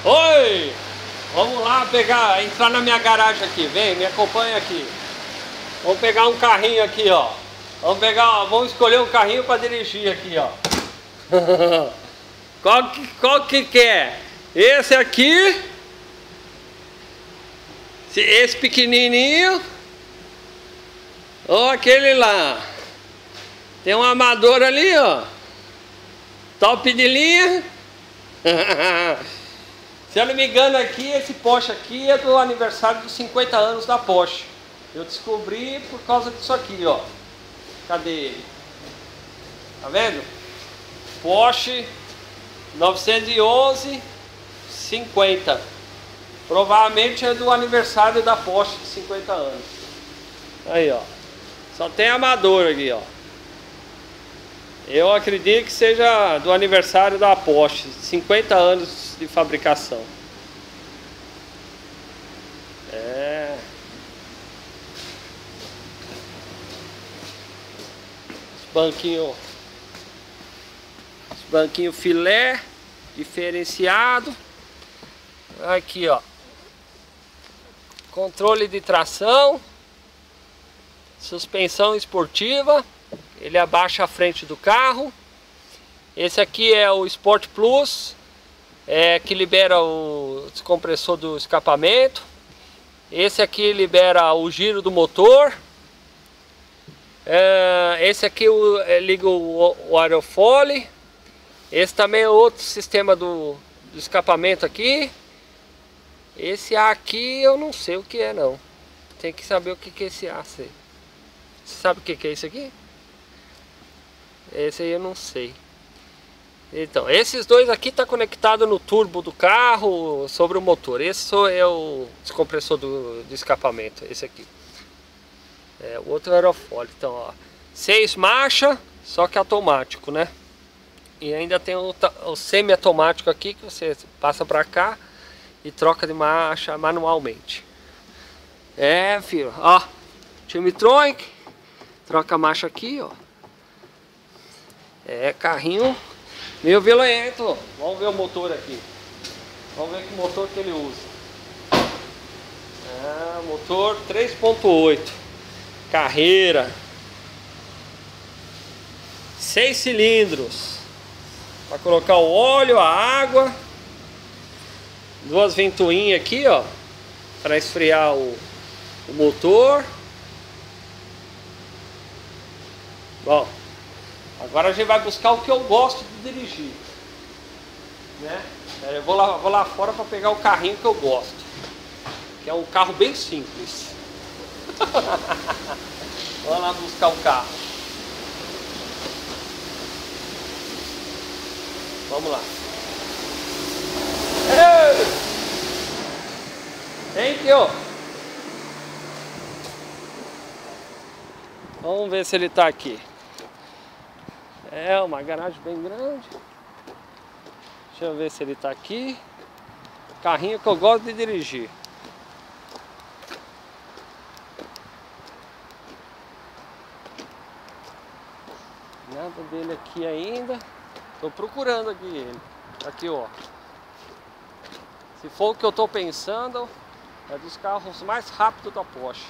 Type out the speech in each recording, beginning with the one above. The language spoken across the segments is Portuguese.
Oi! Vamos lá entrar na minha garagem aqui. Vem, me acompanha aqui. Vamos pegar um carrinho aqui, ó. Vamos escolher um carrinho para dirigir aqui, ó. Qual que quer? Esse aqui? Esse pequenininho? Ou aquele lá? Tem um amador ali, ó. Top de linha. Se eu não me engano aqui, esse Porsche aqui é do aniversário dos 50 anos da Porsche. Eu descobri por causa disso aqui, ó. Cadê ele? Tá vendo? Porsche 911 50. Provavelmente é do aniversário da Porsche de 50 anos. Aí, ó. Só tem amador aqui, ó. Eu acredito que seja do aniversário da Porsche, 50 anos de fabricação. É. Os banquinhos filé, diferenciado. Aqui, ó. Controle de tração. Suspensão esportiva. Ele abaixa a frente do carro. Esse aqui é o Sport Plus, que libera o descompressor do escapamento. Esse aqui libera o giro do motor. Esse aqui liga o aerofólio. Esse também é outro sistema do escapamento aqui. Esse A aqui eu não sei o que é, não. Tem que saber o que é esse A. Você sabe o que é isso aqui? Esse aí eu não sei. Então, esses dois aqui tá conectado no turbo do carro, sobre o motor. Esse é o descompressor do escapamento, esse aqui. O outro é o aerofólio. Então, ó, 6 marchas, só que automático, né? E ainda tem o semi-automático aqui, que você passa pra cá e troca de marcha manualmente. Filho, ó, Timetronic, troca a marcha aqui, ó. Carrinho meio violento. Vamos ver o motor aqui. Vamos ver que motor que ele usa. Motor 3.8 carreira, 6 cilindros para colocar o óleo, a água, 2 ventoinhas aqui, ó, para esfriar o motor. Bom, agora a gente vai buscar o que eu gosto de dirigir, né? Eu vou lá fora para pegar o carrinho que eu gosto, que é um carro bem simples. Vamos lá buscar o carro. Vamos lá. Thank you. Vamos ver se ele tá aqui. É uma garagem bem grande. Deixa eu ver se ele tá aqui. Carrinho que eu gosto de dirigir. Nada dele aqui ainda. Tô procurando aqui ele. Aqui, ó. Se for o que eu tô pensando, é dos carros mais rápidos da Porsche.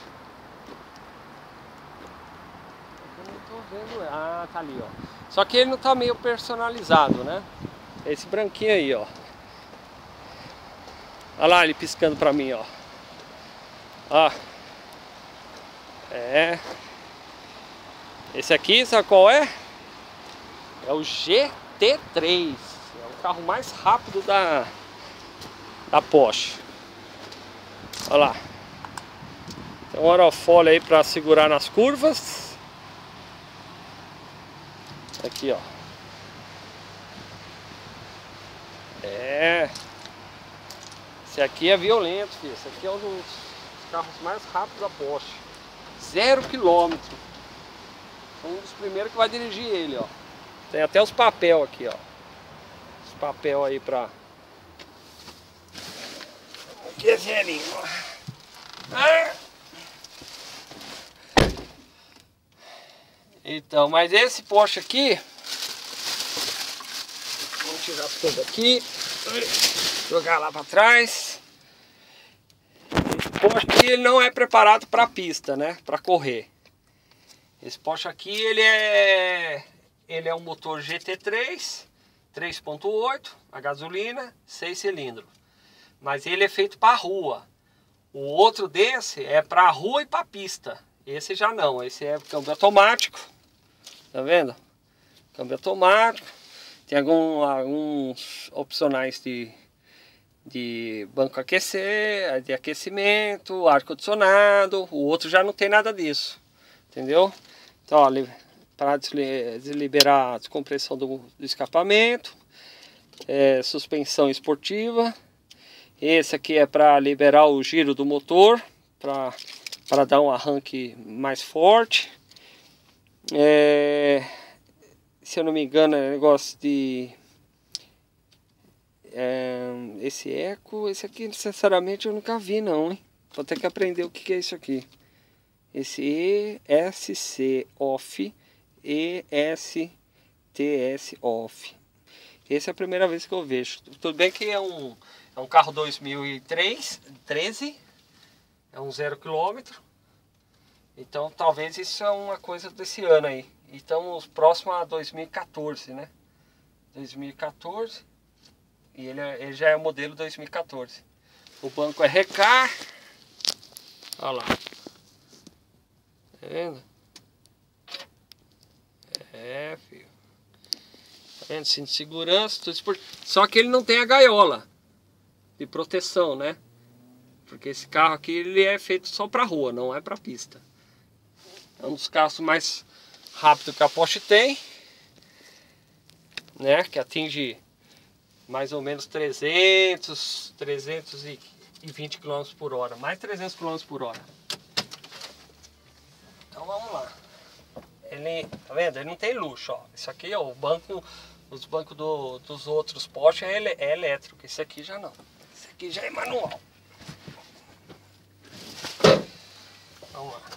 Eu não tô vendo. Ah, tá ali, ó. Só que ele não tá meio personalizado, né? Esse branquinho aí, ó. Olha lá ele piscando pra mim, ó. Ó. Esse aqui, sabe qual é? É o GT3. É o carro mais rápido da Porsche. Olha lá. Tem um aerofólio aí pra segurar nas curvas. Aqui, ó. Esse aqui é violento, filho. Esse aqui é um dos carros mais rápidos da Porsche. 0 km. Um dos primeiros que vai dirigir ele, ó. Tem até os papel aqui, ó. Os papel aí pra... Que velhinho. Então, mas esse Porsche aqui, vou tirar as coisas aqui, jogar lá para trás. Esse Porsche aqui ele não é preparado para pista, né? Para correr. Esse Porsche aqui ele é um motor GT3 3.8 a gasolina, 6 cilindros. Mas ele é feito para rua. O outro desse é para rua e para pista. Esse já não, esse é câmbio automático. Tá vendo? Câmbio automático. Tem alguns opcionais de banco aquecer, de aquecimento, ar condicionado. O outro já não tem nada disso. Entendeu? Então, ó, para desliberar a descompressão do escapamento. Suspensão esportiva. Esse aqui é para liberar o giro do motor, para dar um arranque mais forte. Se eu não me engano é negócio de... esse eco, esse aqui sinceramente eu nunca vi não, hein? Vou ter que aprender o que é isso aqui. Esse ESC off, ESTS off. Essa é a primeira vez que eu vejo. Tudo bem que é um carro 2013, é um 0 km. Então talvez isso é uma coisa desse ano aí. Então os próximos a 2014, né? 2014. E ele já é o modelo 2014. O banco é Recar. Olha lá. Tá vendo? Filho. Tá vendo? Cinto de segurança, tudo esportivo. Só que ele não tem a gaiola de proteção, né? Porque esse carro aqui ele é feito só para rua, não é para pista. É um dos carros mais rápidos que a Porsche tem, né? Que atinge mais ou menos 320 km por hora, mais 300 km por hora. Então vamos lá. Ele, tá vendo? Ele não tem luxo, ó. Isso aqui, ó, os bancos dos outros Porsche é elétrico. Esse aqui já não. Esse aqui já é manual. Vamos lá.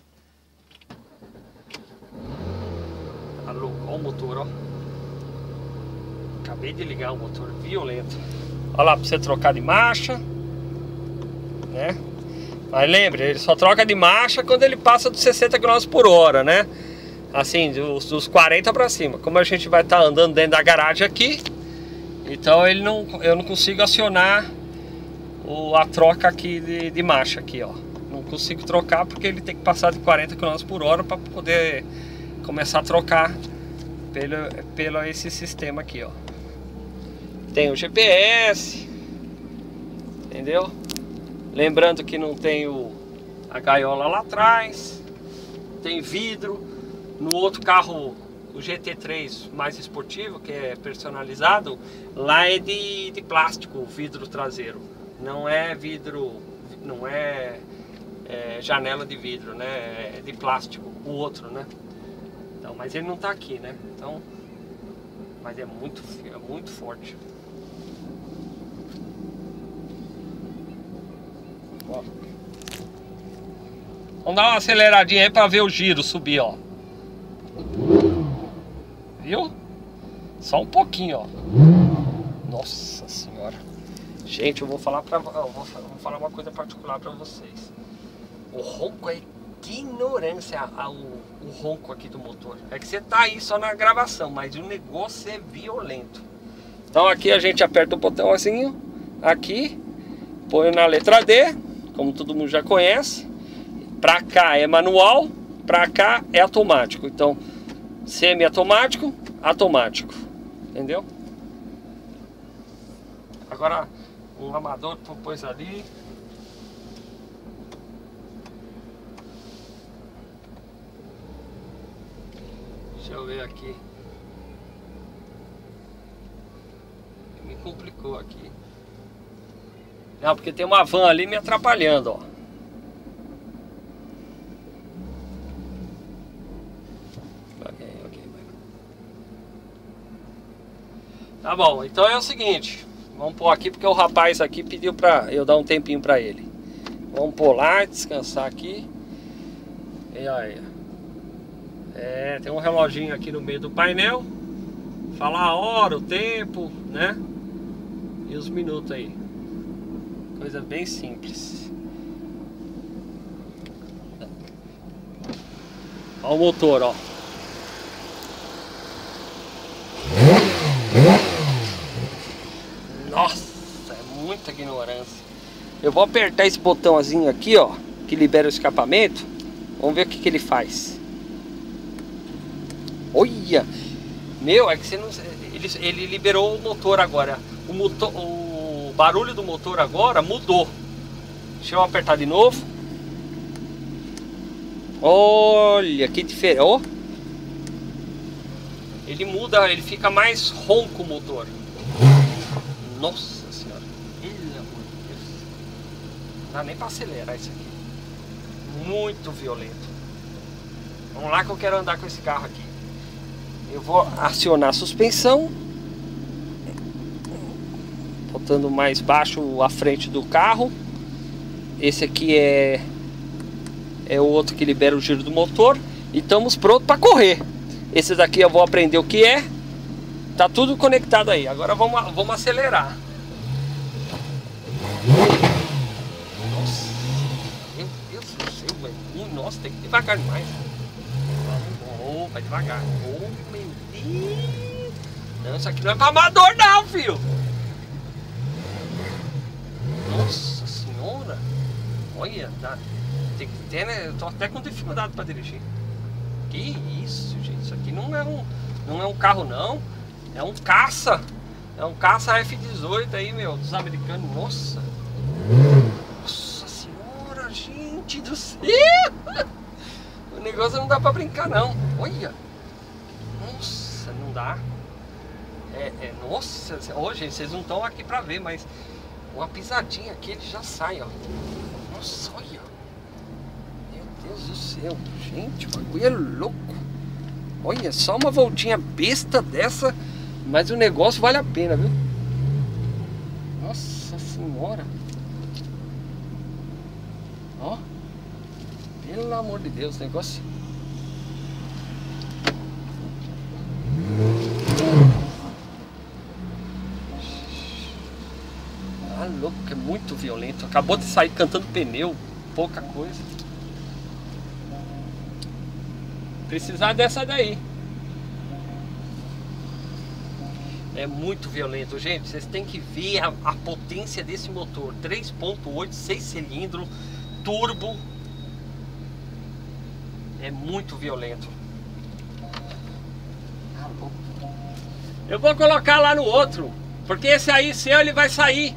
Alugou o motor, ó. Acabei de ligar o motor violento. Olha lá, pra você trocar de marcha, né? Mas lembre, ele só troca de marcha quando ele passa dos 60 km por hora, né? Assim, dos 40 para cima. Como a gente vai estar andando dentro da garagem aqui, então eu não consigo acionar a troca aqui de marcha aqui, ó. Não consigo trocar porque ele tem que passar de 40 km por hora para poder começar a trocar pelo esse sistema aqui, ó. Tem o GPS, entendeu? Lembrando que não tem a gaiola lá atrás. Tem vidro. No outro carro, o GT3 mais esportivo, que é personalizado, lá é de plástico o vidro traseiro. Não é vidro, não é janela de vidro, né? É de plástico, o outro, né? Então, mas ele não tá aqui, né? Então, mas é muito forte. Ó. Vamos dar uma aceleradinha aí para ver o giro subir, ó. Viu? Só um pouquinho, ó. Nossa senhora. Gente, eu vou falar uma coisa particular para vocês. O ronco é ignorância o ronco aqui do motor. É que você tá aí só na gravação, mas o negócio é violento. Então aqui a gente aperta o botãozinho aqui, põe na letra D, como todo mundo já conhece. Pra cá é manual, pra cá é automático. Então, semi-automático, automático. Entendeu? Agora, um amador pôs ali. Deixa eu ver aqui. Me complicou aqui. Não, porque tem uma van ali me atrapalhando, ó. Tá bom, então é o seguinte. Vamos pôr aqui porque o rapaz aqui pediu pra eu dar um tempinho pra ele. Vamos pôr lá, descansar aqui. E aí, tem um reloginho aqui no meio do painel. falar a hora, o tempo, né? E os minutos aí. Coisa bem simples. Olha o motor, ó. Nossa, é muita ignorância. Eu vou apertar esse botãozinho aqui, ó, que libera o escapamento. Vamos ver o que ele faz. Olha! Meu, é que você não... Ele liberou o motor agora. O barulho do motor agora mudou. Deixa eu apertar de novo. Olha que diferente. Oh. Ele muda, ele fica mais ronco o motor. Nossa senhora. Pelo amor de Deus. Não dá nem para acelerar isso aqui. Muito violento. Vamos lá que eu quero andar com esse carro aqui. Eu vou acionar a suspensão, botando mais baixo a frente do carro. Esse aqui é o outro que libera o giro do motor. E estamos prontos para correr. Esse daqui eu vou aprender o que é. Tá tudo conectado aí. Agora vamos acelerar. Nossa, meu Deus do céu, velho. Nossa, tem que ir devagar demais. Oh, vai devagar. Oh, meu Deus. Não, isso aqui não é pra amador não, filho. Nossa senhora. Olha, tem que ter, né? Eu tô até com dificuldade pra dirigir. Que isso, gente. Isso aqui não é um carro, não. É um caça. É um caça F-18 aí, meu, dos americanos. Nossa. Nossa senhora, gente do céu. O negócio não dá pra brincar, não. Olha. Nossa, não dá. Nossa. Ô, gente, vocês não estão aqui pra ver, mas uma pisadinha aqui, ele já sai, ó. Nossa, olha. Meu Deus do céu. Gente, o bagulho é louco. Olha, só uma voltinha besta dessa, mas o negócio vale a pena, viu? Nossa senhora. Ó. Pelo amor de Deus, o negócio. Ah, louco, é muito violento. Acabou de sair cantando pneu, pouca coisa. Precisar dessa daí. É muito violento, gente. Vocês têm que ver a potência desse motor. 3.8, 6 cilindros, turbo. É muito violento. Eu vou colocar lá no outro, porque esse aí seu ele vai sair.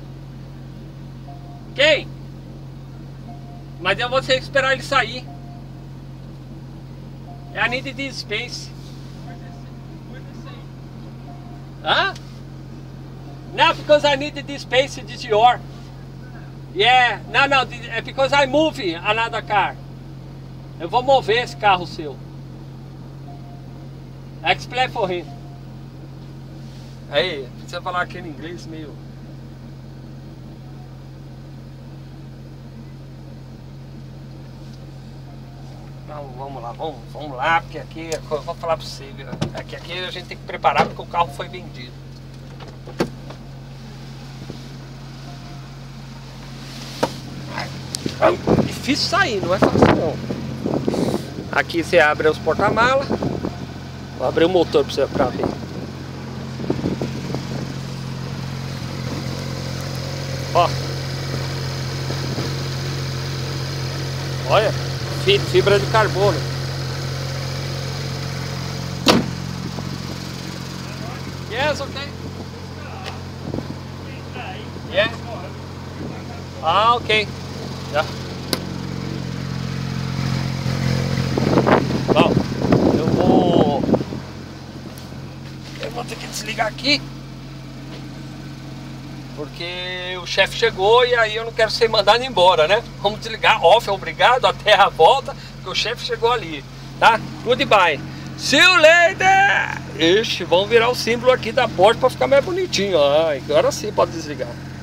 Ok? Mas eu vou ter que esperar ele sair. I need this space. Huh? No, because I need this space. This your. Yeah. No, because I move another car. Eu vou mover esse carro seu. Explain for him. Aí, precisa falar aquele inglês meio... Não, vamos lá, porque aqui, eu vou falar pra você, viu? Aqui a gente tem que preparar porque o carro foi vendido. É difícil sair, não é fácil não. Aqui você abre os porta-malas. Vou abrir o motor pra você ver. Ó. Olha, fibra de carbono. Yes, okay. Yeah. Ah, ok. Yeah. Bom, eu vou ter que desligar aqui. Porque o chefe chegou e aí eu não quero ser mandado embora, né? Vamos desligar, off, obrigado, até a volta, porque o chefe chegou ali, tá? Goodbye. See you later! Ixi, vamos virar o símbolo aqui da porta para ficar mais bonitinho. Agora sim pode desligar.